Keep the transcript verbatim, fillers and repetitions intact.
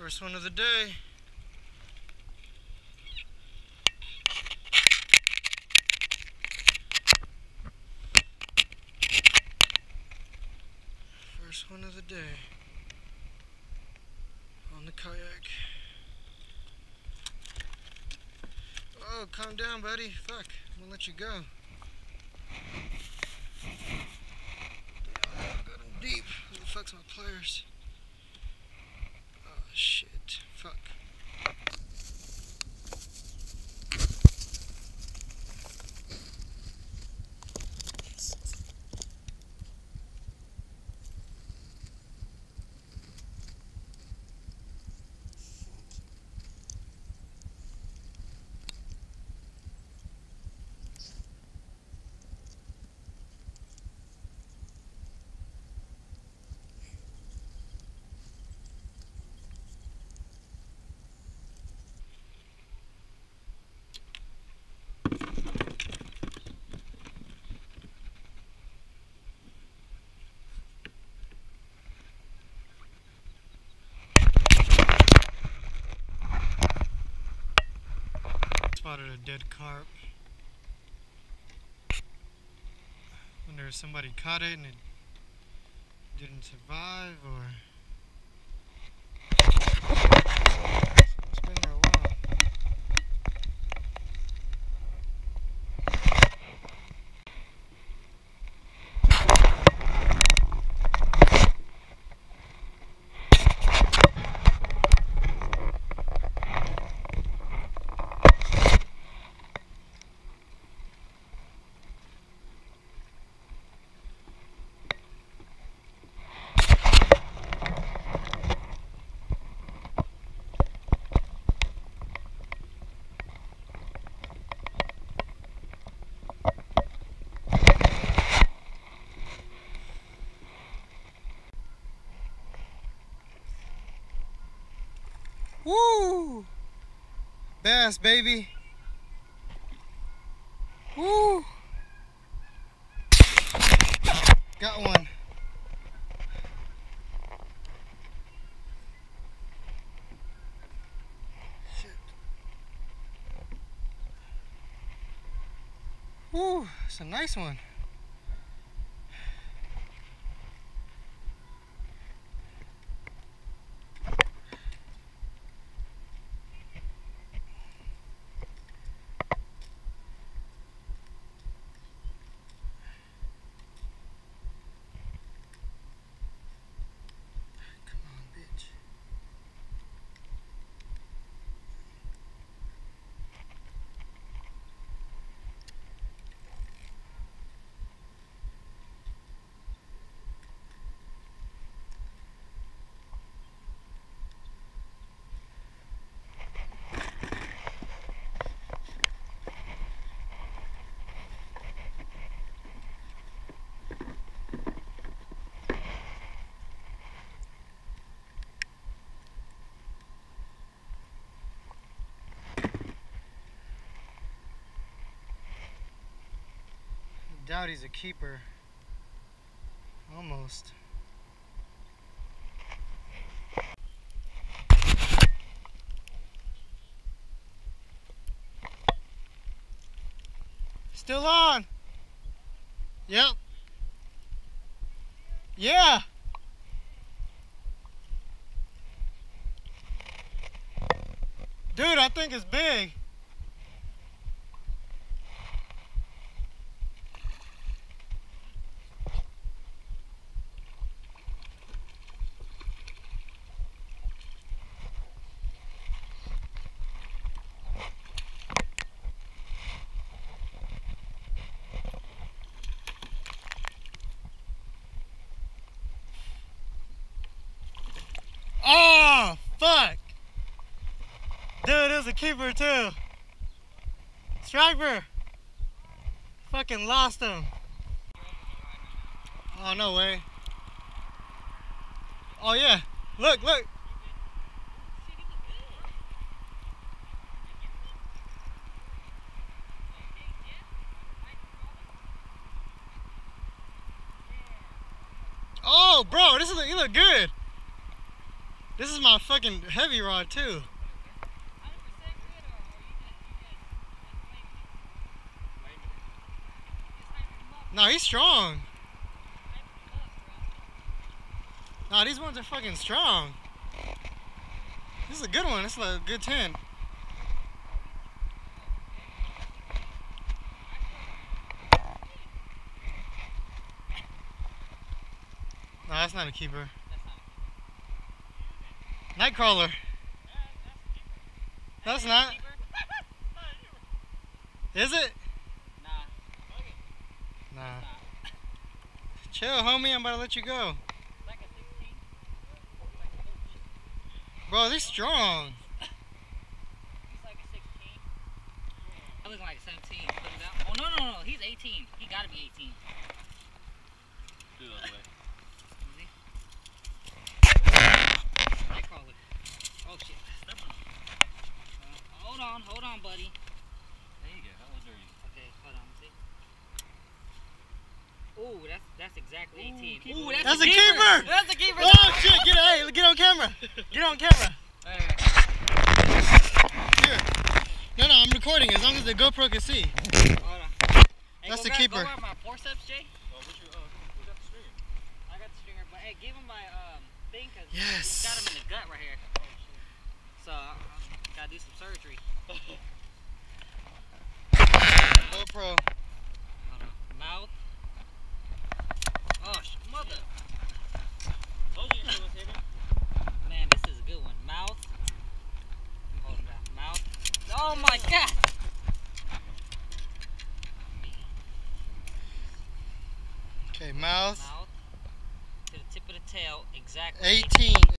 First one of the day. First one of the day. On the kayak. Oh, calm down, buddy. Fuck. I'm gonna let you go. Damn, I got him deep. Who the fuck's my pliers? Oh, shit. Fuck. Spotted a dead carp. Wonder if somebody caught it and it didn't survive, or it's been there a while. Woo! Bass, baby. Woo! Got one. Shit. Woo! It's a nice one. Doubt he's a keeper. Almost. Still on. Yep. Yeah. Dude, I think it's big. Oh, fuck. Dude, it was a keeper too. Striper. Fucking lost him. Oh, no way. Oh, yeah. Look, look. Oh, bro, this is, you look good. This is my fucking heavy rod too. No, he's strong. No, these ones are fucking strong. This is a good one. This is a good ten. No, that's not a keeper. Nightcrawler. That's not. Is it? Nah. Nah. Chill, homie. I'm about to let you go. Bro, they're strong. He's like a sixteen. I look like seventeen. Put him down. Oh, no, no, no. He's eighteen. He gotta be eighteen. Do the other way. Nightcrawler. Oh, shit. Step on him. Uh, hold on, hold on, buddy. There you go. How old are you? Okay, hold on. See? Ooh, that's that's exactly eighteen. Ooh, that's, that's a, a keeper. keeper. That's a keeper. Oh shit! Get hey, get on camera. Get on camera. Right. Here. No, no, I'm recording as long as the GoPro can see. Hold on. Hey, That's go the grab, keeper. Go grab my forceps, Jay. Oh, what's your, uh, who got the stringer? I got the stringer, but hey, give him my um thing because Yes. he's got him in the gut right here. So I um, gotta do some surgery. GoPro. Hold on. Mouth. Oh, sh mother. Told you it was hidden. Man, this is a good one. Mouth. I'm holding down. Mouth. Oh my god. Okay, mouth. Mouth. To the tip of the tail. Exactly. eighteen.